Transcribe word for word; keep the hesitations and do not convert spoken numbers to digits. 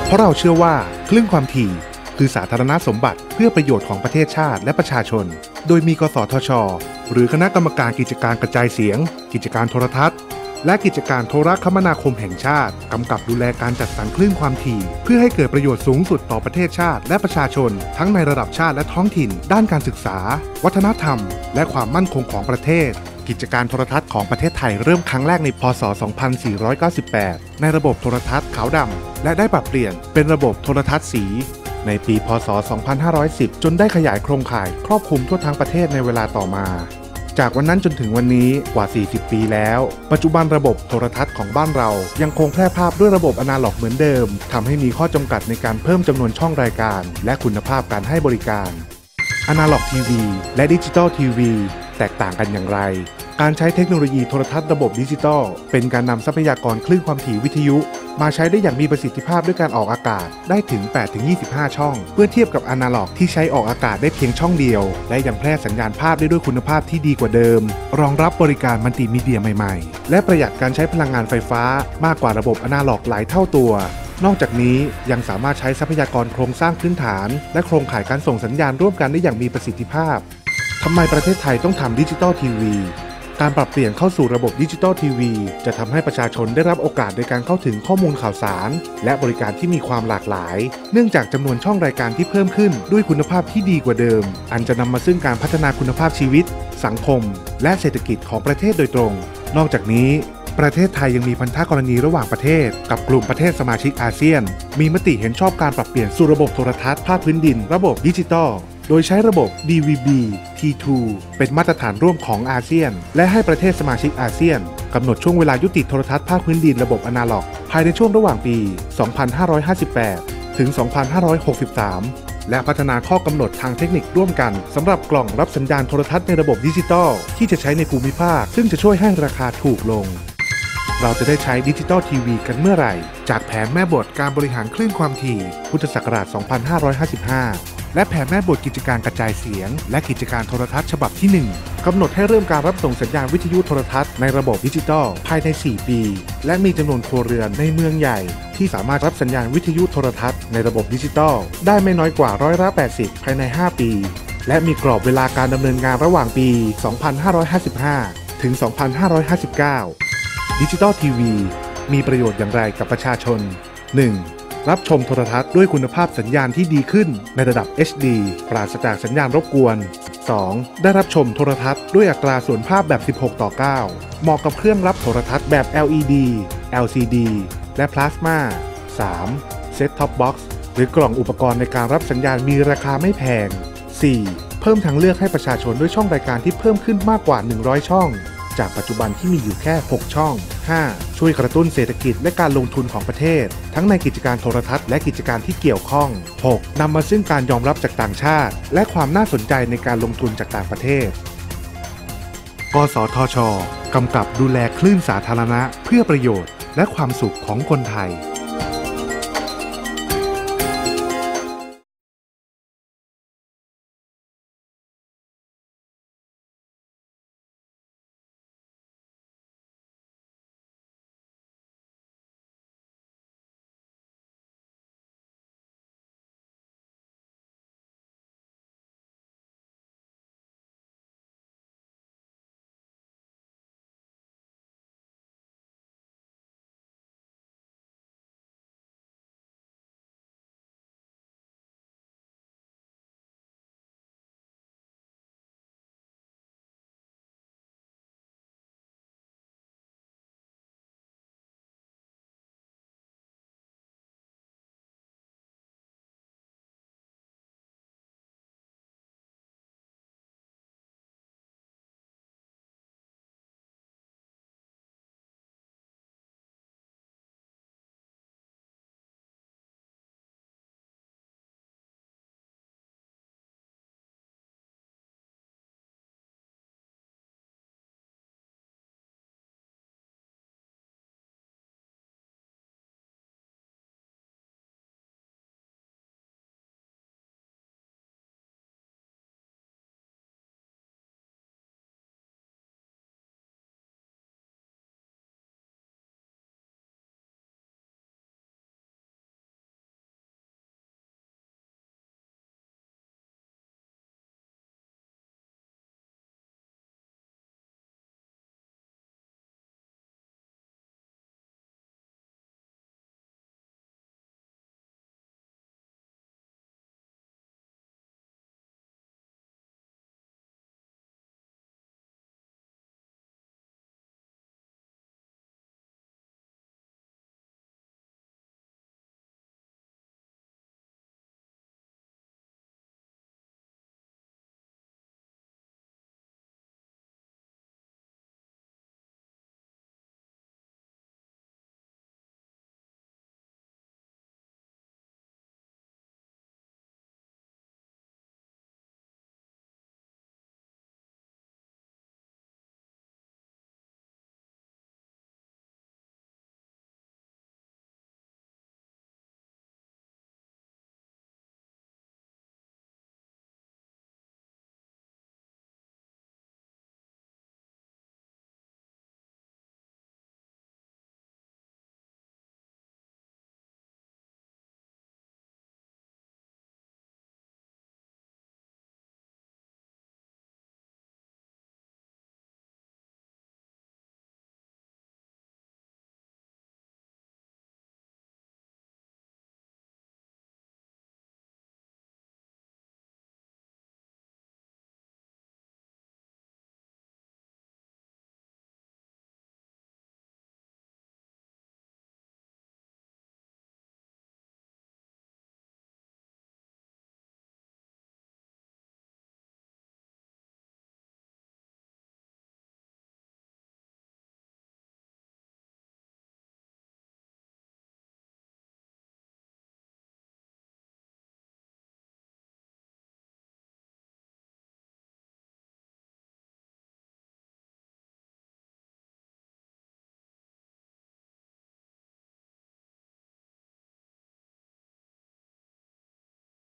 เพราะเราเชื่อว่าคลื่นความถี่คือสาธารณสมบัติเพื่อประโยชน์ของประเทศชาติและประชาชนโดยมีกสทช.หรือคณะกรรมการกิจการกระจายเสียงกิจการโทรทัศน์และกิจการโทรคมนาคมแห่งชาติกำกับดูแลการจัดสรรคลื่นความถี่เพื่อให้เกิดประโยชน์สูงสุดต่อประเทศชาติและประชาชนทั้งในระดับชาติและท้องถิ่นด้านการศึกษาวัฒนธรรมและความมั่นคงของประเทศกิจการโทรทัศน์ของประเทศไทยเริ่มครั้งแรกในพ.ศ. สองพันสี่ร้อยเก้าสิบแปดในระบบโทรทัศน์ขาวดำและได้ปรับเปลี่ยนเป็นระบบโทรทัศน์สีในปีพ.ศ. สองพันห้าร้อยสิบจนได้ขยายโครงข่ายครอบคลุมทั่วทั้งประเทศในเวลาต่อมาจากวันนั้นจนถึงวันนี้กว่าสี่สิบปีแล้วปัจจุบันระบบโทรทัศน์ของบ้านเรายังคงแพร่ภาพด้วยระบบอนาล็อกเหมือนเดิมทำให้มีข้อจำกัดในการเพิ่มจำนวนช่องรายการและคุณภาพการให้บริการอนาล็อกทีวีและดิจิตอลทีวีแตกต่างกันอย่างไรการใช้เทคโนโลยีโทรทัศน์ระบบดิจิตอลเป็นการนำทรัพยากรคลื่นความถี่วิทยุมาใช้ได้อย่างมีประสิทธิภาพด้วยการออกอากาศได้ถึง แปดถึงยี่สิบห้า ช่องเมื่อเทียบกับอนาล็อกที่ใช้ออกอากาศได้เพียงช่องเดียวและยังแพร่สัญญาณภาพได้ด้วยคุณภาพที่ดีกว่าเดิมรองรับบริการมัลติมีเดียใหม่ๆและประหยัดการใช้พลังงานไฟฟ้ามากกว่าระบบอนาล็อกหลายเท่าตัวนอกจากนี้ยังสามารถใช้ทรัพยากรโครงสร้างพื้นฐานและโครงข่ายการส่งสัญญาณร่วมกันได้อย่างมีประสิทธิภาพทำไมประเทศไทยต้องทำดิจิตอลทีวีการปรับเปลี่ยนเข้าสู่ระบบดิจิตอลทีวีจะทำให้ประชาชนได้รับโอกาสในการเข้าถึงข้อมูลข่าวสารและบริการที่มีความหลากหลายเนื่องจากจำนวนช่องรายการที่เพิ่มขึ้นด้วยคุณภาพที่ดีกว่าเดิมอันจะนำมาซึ่งการพัฒนาคุณภาพชีวิตสังคมและเศรษฐกิจของประเทศโดยตรงนอกจากนี้ประเทศไทยยังมีพันธกรณีระหว่างประเทศกับกลุ่มประเทศสมาชิกอาเซียนมีมติเห็นชอบการปรับเปลี่ยนสู่ระบบโทรทัศน์ภาคพื้นดินระบบดิจิตอลโดยใช้ระบบ ดี วี บี ที ทู เป็นมาตรฐานร่วมของอาเซียนและให้ประเทศสมาชิกอาเซียนกำหนดช่วงเวลายุติโทรทัศน์ภาคพื้นดินระบบอนาล็อกภายในช่วงระหว่างปี สองพันห้าร้อยห้าสิบแปด ถึง สองพันห้าร้อยหกสิบสาม และพัฒนาข้อกำหนดทางเทคนิคร่วมกันสำหรับกล่องรับสัญญาณโทรทัศน์ในระบบดิจิตอลที่จะใช้ในภูมิภาคซึ่งจะช่วยให้ราคาถูกลงเราจะได้ใช้ดิจิตอลทีวีกันเมื่อไหร่จากแผนแม่บทการบริหารคลื่นความถี่พุทธศักราช สองพันห้าร้อยห้าสิบห้าและแผนแม่บทกิจการกระจายเสียงและกิจการโทรทัศน์ฉบับที่หนึ่งกำหนดให้เริ่มการรับส่งสัญญาณวิทยุโทรทัศน์ในระบบดิจิตอลภายในสี่ปีและมีจำนวนครัวเรือนในเมืองใหญ่ที่สามารถรับสัญญาณวิทยุโทรทัศน์ในระบบดิจิตอลได้ไม่น้อยกว่าร้อยละแปดสิบภายในห้าปีและมีกรอบเวลาการดำเนินงานระหว่างปี สองพันห้าร้อยห้าสิบห้า ถึง สองพันห้าร้อยห้าสิบเก้า ดิจิตอลทีวีมีประโยชน์อย่างไรกับประชาชน หนึ่งรับชมโทรทัศน์ด้วยคุณภาพสัญญาณที่ดีขึ้นในระดับ เอช ดี ปราศจากสัญญาณรบกวน สอง ได้รับชมโทรทัศน์ด้วยอัตราส่วนภาพแบบ สิบหก ต่อ เก้า เหมาะกับเครื่องรับโทรทัศน์แบบ แอล อี ดี แอล ซี ดี และพลาสมา สาม เซ็ตท็อปบ็อกซ์หรือกล่องอุปกรณ์ในการรับสัญญาณมีราคาไม่แพง สี่ เพิ่มทางเลือกให้ประชาชนด้วยช่องรายการที่เพิ่มขึ้นมากกว่าหนึ่งร้อยช่องจากปัจจุบันที่มีอยู่แค่หกช่อง ห้า ช่วยกระตุ้นเศรษฐกิจและการลงทุนของประเทศทั้งในกิจการโทรทัศน์และกิจการที่เกี่ยวข้อง หก นำมาซึ่งการยอมรับจากต่างชาติและความน่าสนใจในการลงทุนจากต่างประเทศกสทช.กำกับดูแลคลื่นสาธารณะเพื่อประโยชน์และความสุขของคนไทย